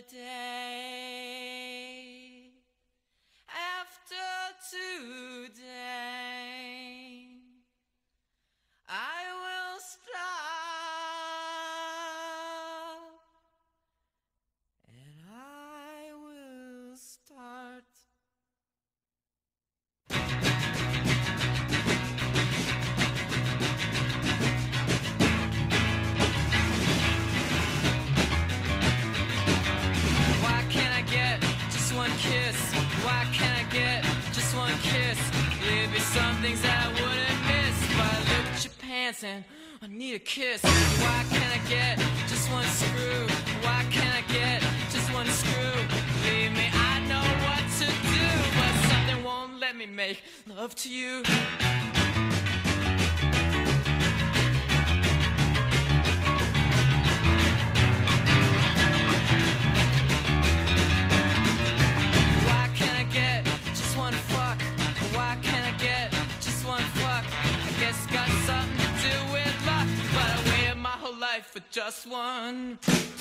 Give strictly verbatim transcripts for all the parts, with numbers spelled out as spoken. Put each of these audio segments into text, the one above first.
day after today, I will stop, and I will start. Why can't I get just one kiss? Why can't I get just one kiss? There'd be some things that I wouldn't miss, but I look at your pants and I need a kiss. Why can't I get just one screw? Why can't I get just one screw? Believe me, I know what to do, but something won't let me make love to you. Why can't I get just one fuck? Why can't I get just one fuck? I guess it's got something to do with luck, but I waited my whole life for just one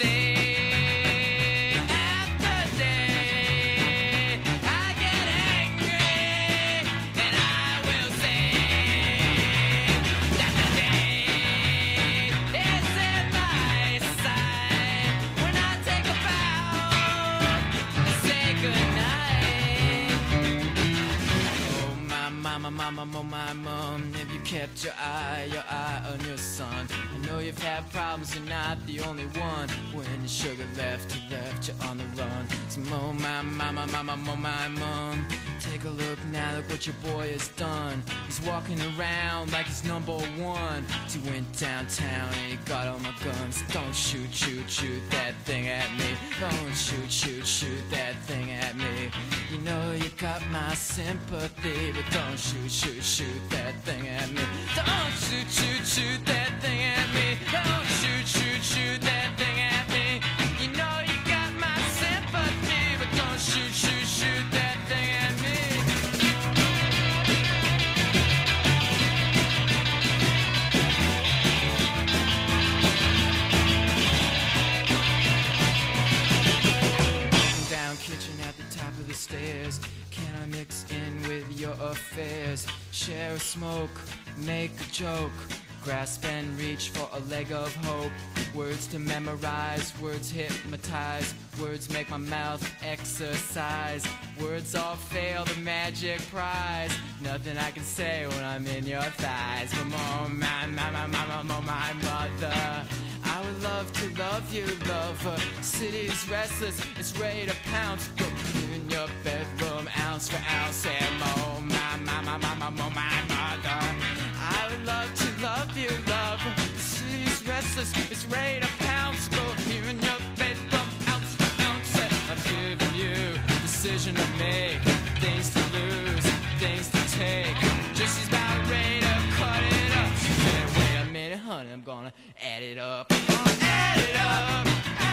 day after day. I get angry and I will sing that the day is in my sight. When I take a bow and say goodnight. Oh my mama, mama, oh my mom, have you kept your eye, your eye on your son? I know you've had problems, you're not the only one. When your sugar left, you left you on the run. So oh my mama, mama, oh my mom, take a look now, look what your boy has done. He's walking around like he's number one. So he went downtown and he got all my guns. Don't shoot, shoot, shoot that thing at me. Don't shoot, shoot, shoot that thing at me. You know you got my sympathy, but don't shoot, shoot, shoot that thing at me. Don't shoot, shoot, shoot that thing at me. Don't shoot, shoot, shoot that thing at me. You know you got my sympathy, but don't shoot, shoot, shoot that thing at me. Down kitchen at the top of the stairs. Can I mix in with your affairs? Share a smoke, make a joke, grasp and reach for a leg of hope. Words to memorize, words hypnotize, words make my mouth exercise. Words all fail the magic prize. Nothing I can say when I'm in your thighs. Come on, my, my, my, my, my, my, my mother. I would love to love you, lover. City's restless, it's ready to pounce. Put you in your bedroom, ounce for ounce. And oh, my, my, my, my, my, my, my mother. I would love to love you, lover. City's restless, it's ready to pounce. Go here in your bedroom, ounce for ounce. And I'm giving you a decision to make, things to lose, things to take. Just she's about ready to cut it up. She said, wait a minute, honey, I'm gonna add it up. Add it up.